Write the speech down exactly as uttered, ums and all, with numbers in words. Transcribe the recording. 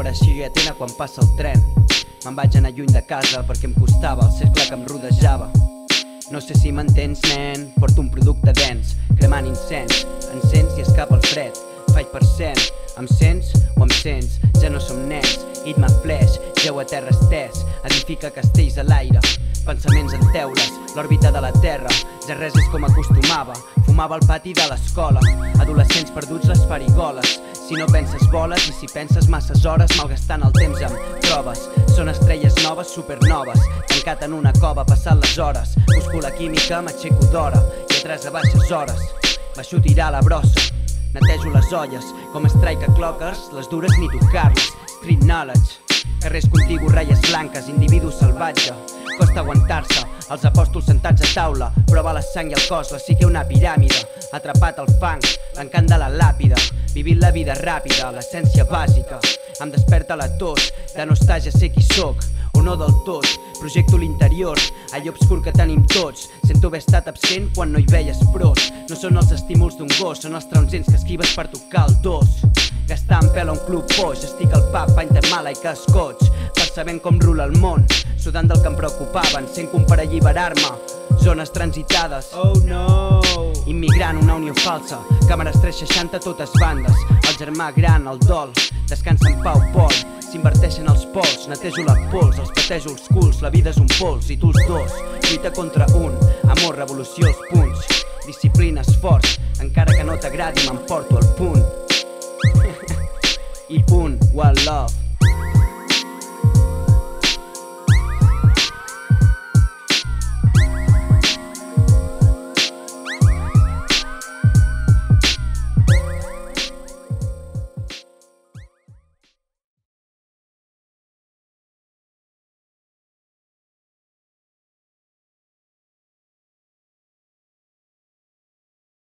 de xigatina quan passa el tren. Me'n vaig anar lluny de casa perquè em costava el cercle que em rodejava. No sé si m'entens, nen, porto un producte dens, cremant incens, encens i escapa el fred. Faig per cent, em sents o em sents? Ja no som nens, it my flesh, geu a terra estès, edifica castells a l'aire, pensaments en teules, l'òrbita de la terra, ja res és com acostumava, fumava al pati de l'escola, adolescents perduts les farigoles, si no penses voles i si penses masses hores malgastant el temps amb proves, són estrelles noves, supernoves, tancat en una cova passant les hores, busco la química, m'aixeco d'hora, i atrás a baixes hores, baixo tirar la brossa, netejo les olles, com strike a clockers, les dures ni tocar-les, street knowledge, carrers contigus, ratlles blanques, individu salvatge, costa aguantar-se, els apòstols sentats a taula, prova la sang i el cos, la psique una piràmide, atrapat al fang, l'encant de la làpida, vivint la vida ràpida, l'essència bàsica, em desperta la tos, de nostàlgia sé qui soc, o no del tot, projecto l'interior, allò obscur que tenim tots, sento haver estat absent quan no hi veies pros, no són els estímuls d'un gos, són els tronzents que esquives per tocar el dos, gastant pèl a un club poix, estic al pub, pany de mala i cascoig, percebent com rula el món, sudant del que em preocupaven, sent com per alliberar-me, zones transitades, oh no, immigrant, una unió falsa, càmeres tres seixanta a totes bandes, el germà gran, el dol, descansa en pau, Pol, s'inverteixen els pols, netejo la pols, els patejo els culs, la vida és un pols i tu els dos, lluita contra un, amor, revolució, els punts, disciplina, esforç, encara que no t'agradi m'emporto al punt, i punt, one love.